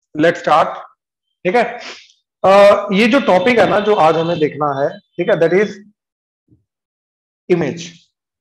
Let's start. ठीक है, ये जो टॉपिक है ना जो आज हमें देखना है, ठीक है, that is image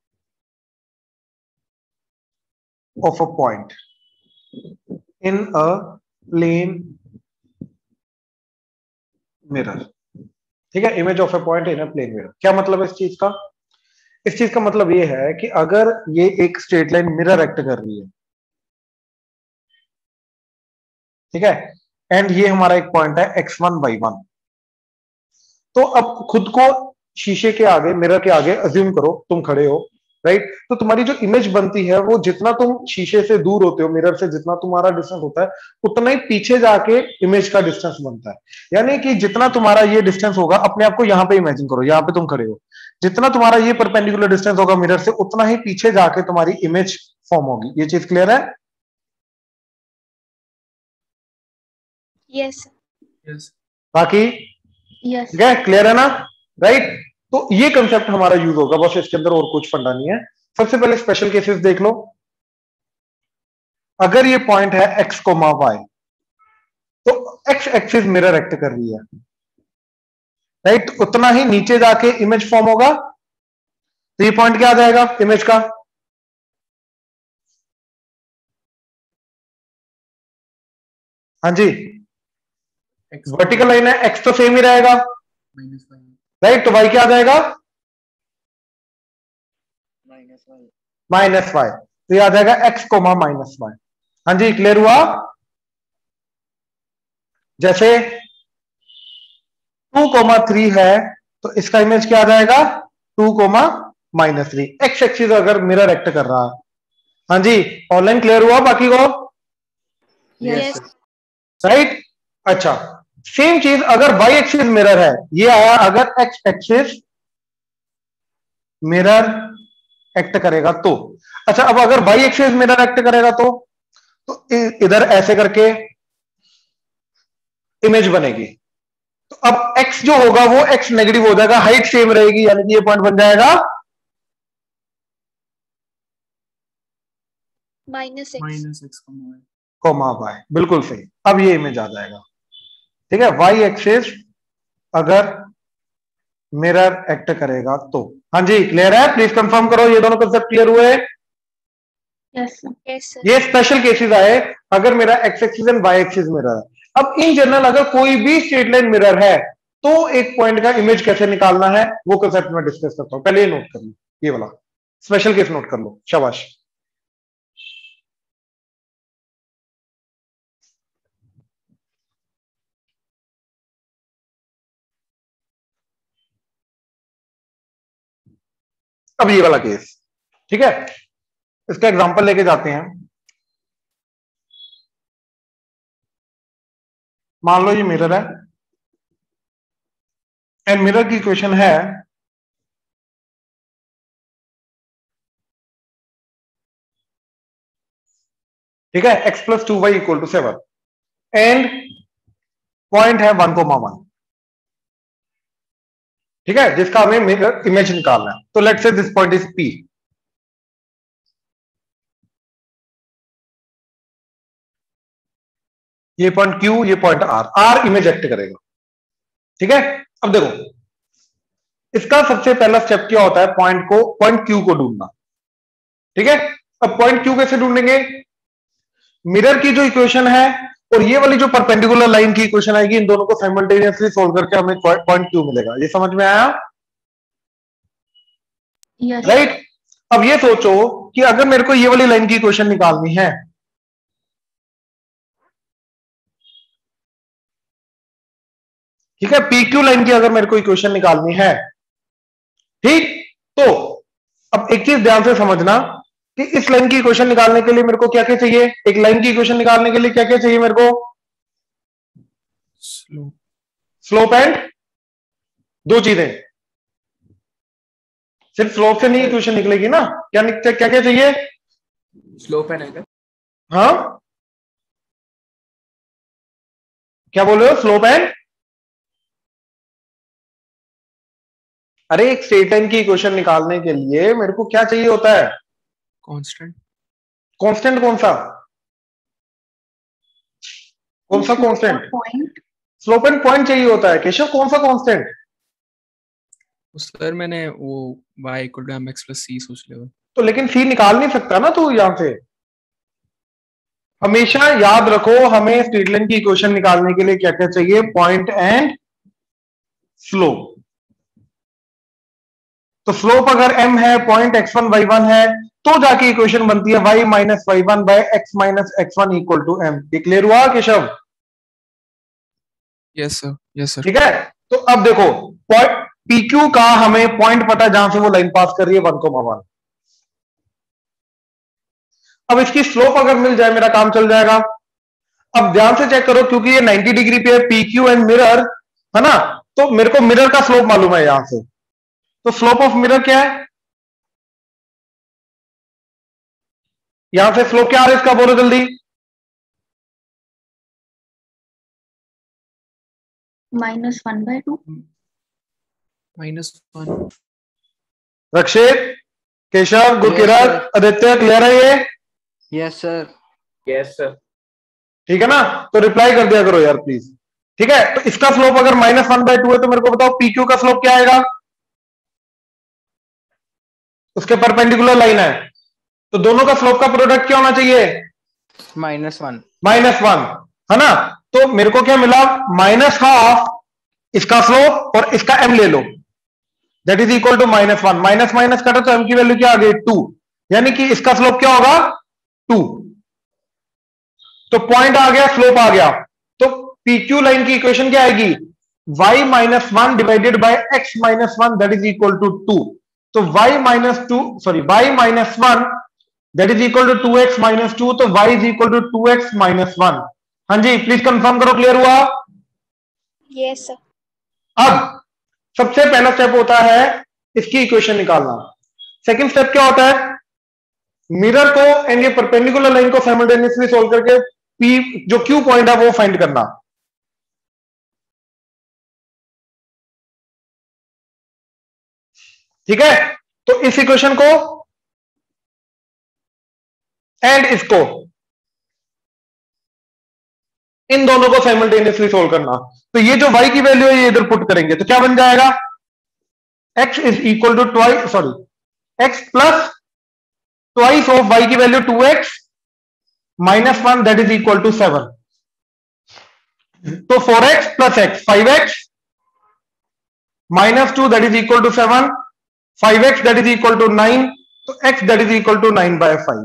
of a point in a plane mirror. ठीक है, image of a point in a plane mirror, क्या मतलब है इस चीज का? इस चीज का मतलब ये है कि अगर ये एक स्ट्रेट लाइन मिरर एक्ट कर रही है, ठीक है, एंड ये हमारा एक पॉइंट है x1y1, तो अब खुद को शीशे के आगे, मिरर के आगे अज्यूम करो तुम खड़े हो, राइट? तो तुम्हारी जो इमेज बनती है वो जितना तुम शीशे से दूर होते हो, मिरर से जितना तुम्हारा डिस्टेंस होता है, उतना ही पीछे जाके इमेज का डिस्टेंस बनता है। यानी कि जितना तुम्हारा ये डिस्टेंस होगा, अपने आप को यहां पे इमेजिन करो, यहां पे तुम खड़े हो, जितना तुम्हारा ये परपेंडिकुलर डिस्टेंस होगा मिरर से, उतना ही पीछे जाके तुम्हारी इमेज फॉर्म होगी। ये चीज क्लियर है? यस यस बाकी यस ठीक है, क्लियर है ना? राइट, तो ये कंसेप्ट हमारा यूज होगा, बस इसके अंदर और कुछ फंडा नहीं है। सबसे पहले स्पेशल केसेस देख लो। अगर ये पॉइंट है एक्स कोमा वाई, तो एक्स एक्सिस मिरर एक्ट कर रही है, राइट? उतना ही नीचे जाके इमेज फॉर्म होगा, तो ये पॉइंट क्या आ जाएगा इमेज का? हाँ जी, वर्टिकल लाइन है, एक्स तो सेम ही रहेगा, राइट? तो वाई क्या आ जाएगा? माइनस वाई, तो ये आ जाएगा एक्स कोमा माइनस वाई। हाँ जी, क्लियर हुआ? जैसे 2,3 है, तो इसका इमेज क्या आ जाएगा? 2,-3। एक्स एक्सिस अगर मिरर एक्ट कर रहा है। हाँ जी, ऑनलाइन क्लियर हुआ बाकी को? यस राइट, अच्छा, सेम चीज अगर वाई एक्सिस मिरर है, ये आया अगर एक्स एक्सिस मिरर एक्ट करेगा तो। अच्छा, अब अगर वाई एक्सिस मिरर एक्ट करेगा तो इधर ऐसे करके इमेज बनेगी। तो अब x जो होगा वो x नेगेटिव हो जाएगा, हाइट सेम रहेगी, यानी कि ये पॉइंट बन जाएगा -x कोमा वाई। बिल्कुल सही, अब ये इमेज आ जाएगा। ठीक है, वाई एक्सिस अगर मिरर एक्ट करेगा तो। हाँ जी, क्लियर है? प्लीज कंफर्म करो ये दोनों कंसेप्ट क्लियर हुए? यस सर ये स्पेशल केसेस आए अगर मेरा X axis and Y axis mirror है। अब इन जनरल अगर कोई भी स्ट्रेट लाइन मिरर है, तो एक पॉइंट का इमेज कैसे निकालना है वो कंसेप्ट में डिस्कस करता हूं। पहले ये नोट कर लो, ये वाला स्पेशल केस नोट कर लो, शाबाश। अब ये वाला केस, ठीक है, इसका एग्जांपल लेके जाते हैं। मान लो ये मिरर है एंड मिरर की इक्वेशन है ठीक है x+2y = 7 एंड पॉइंट है 1,1, ठीक है, जिसका हमें मिरर इमेज निकालना है। तो let's say this point is P। ये पॉइंट Q, ये पॉइंट R इमेज एक्ट करेगा। ठीक है, अब देखो इसका सबसे पहला स्टेप क्या होता है? पॉइंट Q को ढूंढना। ठीक है, अब पॉइंट Q कैसे ढूंढेंगे? मिरर की जो इक्वेशन है और ये वाली जो परपेंडिकुलर लाइन की इक्वेशन आएगी, इन दोनों को साइमल्टेनियसली सोल्व करके हमें पॉइंट Q मिलेगा। ये समझ में आया? यस राइट, अब ये सोचो कि अगर मेरे को ये वाली लाइन की इक्वेशन निकालनी है, ठीक है, PQ लाइन की अगर मेरे को इक्वेशन निकालनी है, ठीक, तो अब एक चीज ध्यान से समझना कि इस लाइन की इक्वेशन निकालने के लिए मेरे को क्या क्या चाहिए? एक लाइन की इक्वेशन निकालने के लिए क्या क्या चाहिए मेरे को? स्लोप एंड दो चीजें। सिर्फ स्लोप से नहीं इक्वेशन निकलेगी ना, क्या क्या क्या चाहिए? Slope and angle. हाँ, क्या बोल रहे हो? स्लोप एंड, अरे एक स्ट्रेट लाइन की इक्वेशन निकालने के लिए मेरे को क्या चाहिए होता है? कांस्टेंट। कांस्टेंट कौन सा? कौन सा constant? Point. Slope and point चाहिए होता है केशव, कौन सा कांस्टेंट? सर मैंने वो y equal to mx plus c सोच लिया। तो लेकिन सी निकाल नहीं सकता ना तू यहां से। हमेशा याद रखो हमें स्ट्रीट की इक्वेशन निकालने के लिए क्या क्या चाहिए? Point and slope. तो स्लोप अगर m है, पॉइंट x1 y1 है, तो जाके इक्वेशन बनती है y minus y1 by x minus x1 equal to m। ये क्लियर हुआ Keshav? Yes sir, yes sir. ठीक है, तो अब देखो PQ का हमें पॉइंट पता है जहां से वो लाइन पास कर रही है 1,1। अब इसकी स्लोप अगर मिल जाए मेरा काम चल जाएगा। अब ध्यान से चेक करो क्योंकि ये 90 डिग्री पे है, PQ एंड मिरर है ना, तो मेरे को मिरर का स्लोप मालूम है यहां से। तो स्लोप ऑफ मिरर क्या है? यहां से स्लोप क्या आ रहा है इसका, बोलो जल्दी। -1/2। -1। रक्षित, केशव, गुरकिरत, आदित्य, क्लियर है ये? Yes sir. Yes sir. ठीक है ना, तो रिप्लाई कर दिया करो यार प्लीज। ठीक है, तो इसका स्लोप अगर -1/2 है तो मेरे को बताओ PQ का स्लोप क्या आएगा? उसके परपेंडिकुलर लाइन है, तो दोनों का स्लोप का प्रोडक्ट क्या होना चाहिए? -1। -1 है ना। तो मेरे को क्या मिला? -12 इसका स्लोप और इसका m ले लो, that is equal to -1। Minus minus कटा तो m की वैल्यू क्या आ गई? 2, यानी कि इसका स्लोप क्या होगा? 2। तो पॉइंट आ गया, स्लोप आ गया, तो PQ लाइन की इक्वेशन क्या आएगी? y minus 1 divided by x minus 1 that is equal to 2। तो y minus 1 that is equal to 2x minus 2, तो y is equal to 2x minus 1। हाँ जी, प्लीज कंफर्म करो, क्लियर हुआ? Yes sir. अब सबसे पहला स्टेप होता है इसकी इक्वेशन निकालना। सेकंड स्टेप क्या होता है? मिरर को एंड ये परपेंडिकुलर लाइन को साइमल्टेनियसली सोल्व करके P जो Q पॉइंट है वो फाइंड करना। ठीक है, तो इस इक्वेशन को एंड इसको, इन दोनों को साइमल्टेनियसली सोल्व करना। तो ये जो y की वैल्यू है ये इधर पुट करेंगे तो क्या बन जाएगा? x is equal to x plus twice of y की value 2x minus 1 that is equal to 7। तो 4x plus x 5x minus 2 that is equal to 7, 5x that is equal to 9, तो x that is equal to 9/5।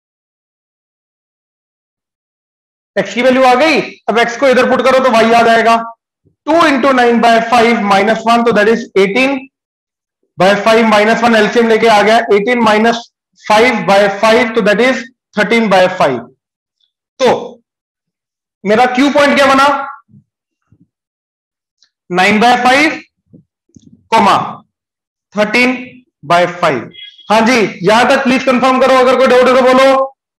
x की value आ गई, अब x को इधर put करो तो y आ जाएगा 2 इंटू 9/5 माइनस 1, तो दैट इज 18/5 माइनस 1 एलसीएम लेके आ गया 18 माइनस 5/5, तो दैट इज 13/5। तो मेरा Q पॉइंट क्या बना? 9/5 कोमा 13/5। हाँ जी, यहां तक प्लीज कंफर्म करो, अगर कोई डाउट है तो बोलो।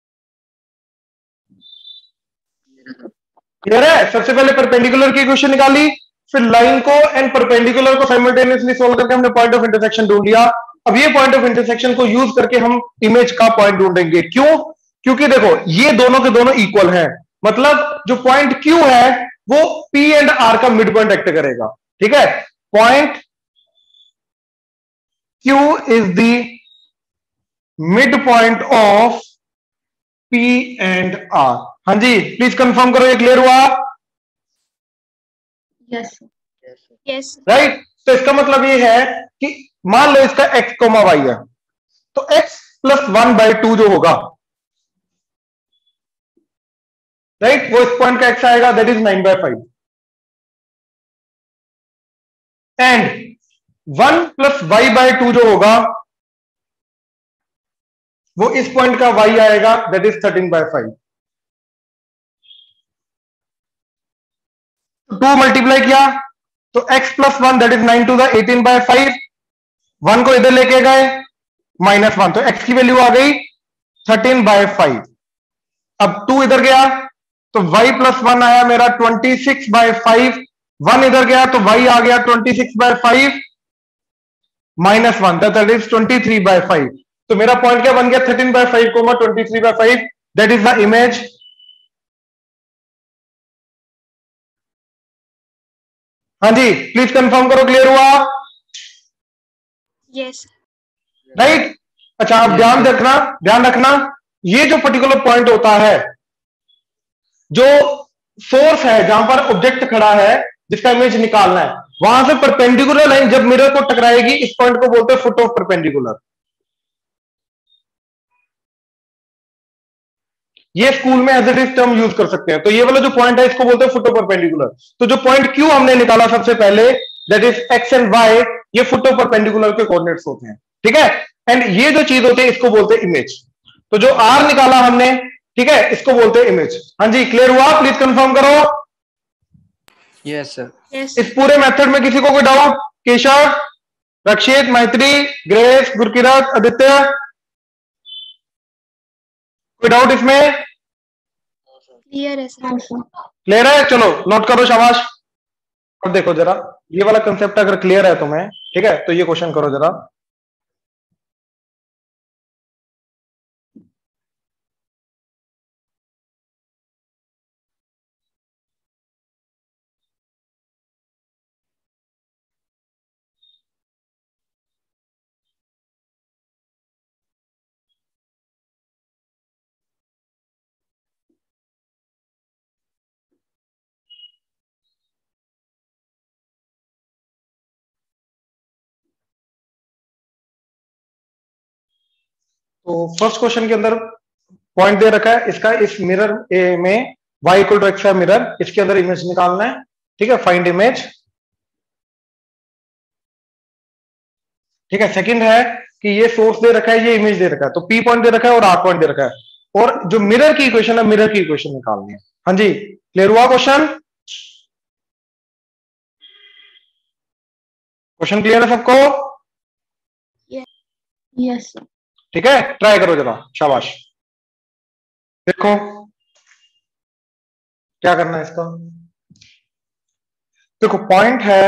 क्लियर है? सबसे पहले परपेंडिकुलर की इक्वेशन निकाली, फिर लाइन को एंड परपेंडिकुलर को साइमल्टेनियसली सोल्व करके हमने पॉइंट ऑफ इंटरसेक्शन ढूंढ लिया। अब ये पॉइंट ऑफ इंटरसेक्शन को यूज करके हम इमेज का पॉइंट ढूंढेंगे। क्यों? क्योंकि देखो ये दोनों के दोनों इक्वल हैं, मतलब जो पॉइंट Q है वो P एंड R का मिड पॉइंट एक्ट करेगा। ठीक है, point Q is the mid point of P and R। हाँ जी, प्लीज कंफर्म करो, ये क्लियर हुआ? Yes yes right. तो इसका मतलब ये है कि मान लो इसका x, y है, तो x प्लस 1/2 जो होगा, राइट, वो इस पॉइंट का x आएगा, that is 9/5। And 1 plus y/2 जो होगा वो इस पॉइंट का y आएगा, दैट इज 13/5। 2 मल्टीप्लाई किया तो x plus 1 that is 9 to the 18/5, 1 को इधर लेके गए -1, तो x की वैल्यू आ गई 13/5। अब 2 इधर गया तो y प्लस 1 आया मेरा 26/5, 1 इधर गया तो y आ गया 26/5 -1, दैट इज 23/5। तो मेरा पॉइंट क्या बन गया? 13/5 23/5, दैट इज द इमेज हाँ जी, प्लीज कंफर्म करो, क्लियर हुआ? Yes. राइट। अच्छा, अब Yes, ध्यान sir. रखना, ध्यान रखना, ये जो पर्टिकुलर पॉइंट होता है, जो सोर्स है जहां पर ऑब्जेक्ट खड़ा है जिसका इमेज निकालना है, वहां से परपेंडिकुलर लाइन जब मिरर को टकराएगी, इस पॉइंट को बोलते हैं फुट ऑफ परपेंडिकुलर। ये स्कूल में as it is term use कर सकते हैं। तो ये वाला जो पॉइंट है इसको बोलते हैं फुट ऑफ परपेंडिकुलर। तो जो पॉइंट क्यू हमने निकाला सबसे पहले, that is X and Y, ये फुट ऑफ परपेंडिकुलर के कोऑर्डिनेट्स होते हैं, ठीक है। एंड ये जो चीज होती है इसको बोलते हैं इमेज। तो जो आर निकाला हमने, ठीक है, इसको बोलते हैं इमेज। हाँ जी, क्लियर हुआ? प्लीज कंफर्म करो। Yes, sir. Yes. इस पूरे मेथड में किसी को कोई डाउट? केशव, रक्षित, मैत्री, ग्रेस, गुरकिरत, आदित्य, कोई डाउट इसमें? Clear है sir. क्लियर है? चलो नोट करो, शाबाश। अब देखो जरा, ये वाला कंसेप्ट अगर क्लियर है तुम्हें, ठीक है, तो ये क्वेश्चन करो जरा। तो फर्स्ट क्वेश्चन के अंदर पॉइंट दे रखा है इसका, इस मिरर ए में y इक्वल टू एक्स है मिरर, इसके अंदर इमेज निकालना है, ठीक है, फाइंड इमेज, ठीक है। सेकंड है कि ये सोर्स दे रखा है, ये इमेज दे रखा है, तो P पॉइंट दे रखा है और R पॉइंट दे रखा है, और जो मिरर की इक्वेशन है, मिरर की इक्वेशन निकालनी है। हाँ जी, क्लियर हुआ क्वेश्चन? क्वेश्चन क्लियर है सबको? Yes sir. ठीक है, ट्राई करो जरा, शाबाश। देखो क्या करना है इसका। देखो पॉइंट है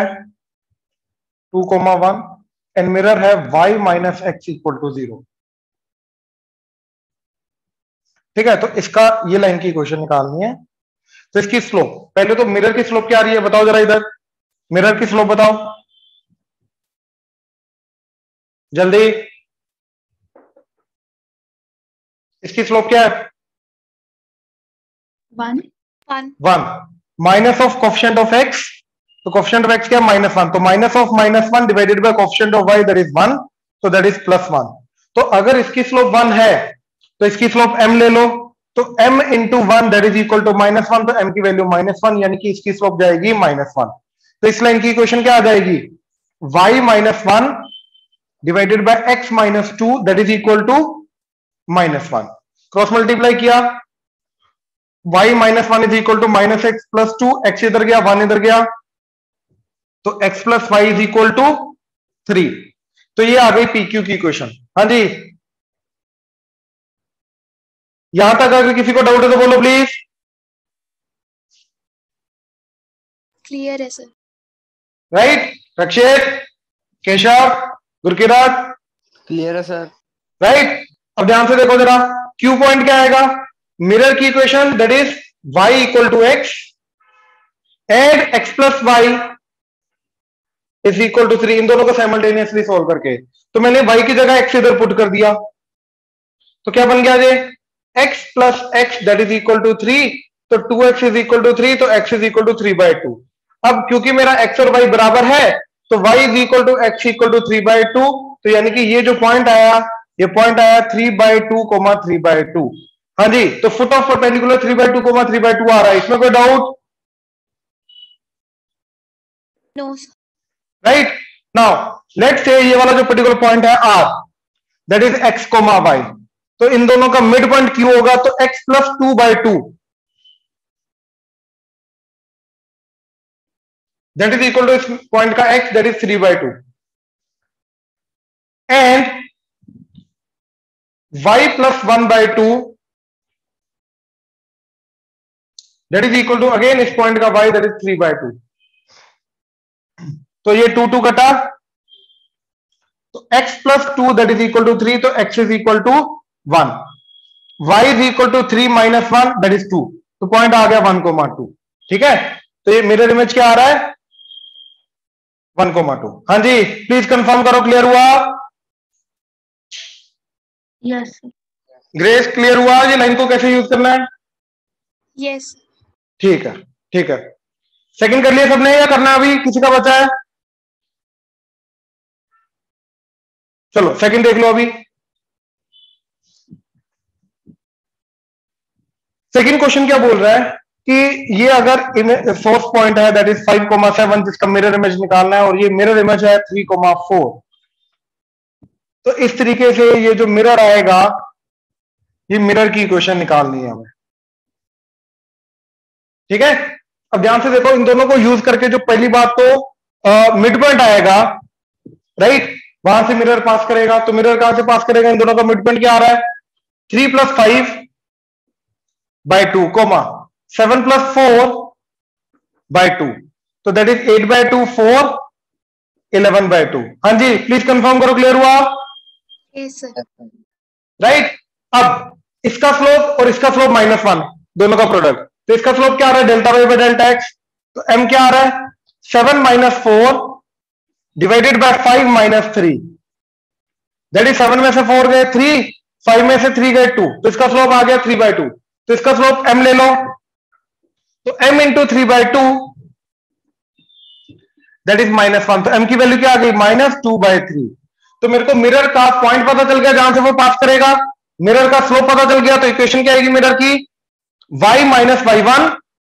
2,1 एंड मिरर है y minus X equal to 0, ठीक है। तो इसका ये लाइन की इक्वेशन निकालनी है। तो इसकी स्लोप, पहले तो मिरर की स्लोप क्या आ रही है बताओ जरा, इधर मिरर की स्लोप बताओ जल्दी। इसकी स्लोप क्या है? 1. 1. 1 minus of coefficient of x, तो कोफिशिएंट ऑफ एक्स क्या है? -1, तो minus of -1 divided by coefficient of y, that is 1, तो दैट इज +1। तो अगर इसकी स्लोप 1 है तो इसकी स्लोप m ले लो, तो m into 1 that is equal to -1, तो m की वैल्यू -1, यानी कि इसकी स्लोप जाएगी -1। तो इस लाइन की इक्वेशन क्या आ जाएगी? y -1 divided by x -2 that is equal to -1। Cross multiply किया, y -1 is equal to -x plus 2, x इधर गया, 1 इधर गया, तो x plus y is equal to 3। तो ये आ गई PQ की इक्वेशन। हाँ जी, यहां तक अगर किसी को डाउट है तो बोलो प्लीज। Clear है sir. Right, Rakshit, Keshav, Gurkirat, Clear है sir. राइट। अब ध्यान से देखो जरा, Q पॉइंट क्या आएगा? मिरर की equation that is y equal to x and x plus y is equal to 3, इन दोनों को साइमल्टेनियसली सोल्व करके। तो मैंने y की जगह x इधर पुट कर दिया, तो क्या बन गया ये? x plus x that is equal to 3, तो 2x इज इक्वल टू 3, तो x इज इक्वल टू 3/2। अब क्योंकि मेरा x और y बराबर है, तो y is equal to x equal to 3/2, तो यानी कि ये जो पॉइंट आया, ये पॉइंट आया 3/2, 3/2। हाँ जी, तो फुट ऑफ परपेंडिकुलर 3/2, 3/2 आ रहा है, इसमें कोई doubt? No sir. Right. Now let's say ये वाला जो पर्टिकुलर पॉइंट है R, that is x, y, तो इन दोनों का मिड पॉइंट Q होगा, तो x प्लस 2/2 दैट इज इक्वल टू इस पॉइंट का x, that is 3/2, and y plus 1/2 that is equal to again इस पॉइंट का y, दैट इज 3/2। तो ये 2 2 कटा, तो x plus 2 that is equal to 3, तो x is equal to 1, y is equal to 3 minus 1 that is 2, तो point आ गया 1,2। ठीक है, तो ये मिरर इमेज क्या आ रहा है? 1,2। हाँ जी, प्लीज कंफर्म करो, क्लियर हुआ? यस ग्रेस क्लियर हुआ ये लाइन को कैसे यूज करना है? यस ठीक है, ठीक है। सेकंड कर लिया सबने या करना अभी किसी का बचा है? चलो सेकंड देख लो अभी। सेकंड क्वेश्चन क्या बोल रहा है कि ये अगर सोर्स पॉइंट है दैट इज 5,7 जिसका मिरर इमेज निकालना है और ये मिरर इमेज है 3,4, तो इस तरीके से ये जो मिरर आएगा, ये मिरर की इक्वेशन निकालनी है हमें। ठीक है, अब ध्यान से देखो, इन दोनों को यूज करके जो पहली बात तो मिड पॉइंट आएगा, राइट? वहां से मिरर पास करेगा, तो मिरर कहां से पास करेगा? इन दोनों का मिड पॉइंट क्या आ रहा है? 3 + 5/2 कोमा 7 + 4/2, तो दैट इज 8/2 4 11/2। हाँ जी, प्लीज कंफर्म करो, क्लियर हुआ? Yes sir right. अब इसका स्लोप और इसका स्लोप -1, दोनों का प्रोडक्ट, तो इसका स्लोप क्या आ रहा है? Δy/Δx, तो m क्या आ रहा है? 7 - 4 डिवाइडेड बाय 5 - 3, दैट इज 7 में से 4 गए 3, 5 में से 3 गए 2, तो इसका स्लोप आ गया 3/2। तो इसका स्लोप m ले लो, तो m × 3/2 दैट इज -1, तो m की वैल्यू क्या आ गई? -2/3। तो मेरे को मिरर का पॉइंट पता चल गया जहां से वो पास करेगा, मिरर का स्लोप पता चल गया, तो इक्वेशन क्या आएगी मिरर की? y - y1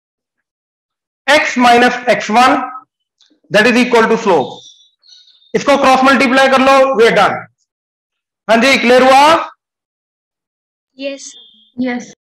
x - x1 that is equal to slope. इसको क्रॉस मल्टीप्लाई कर लो, वे डन। हाँ जी, क्लियर हुआ? Yes yes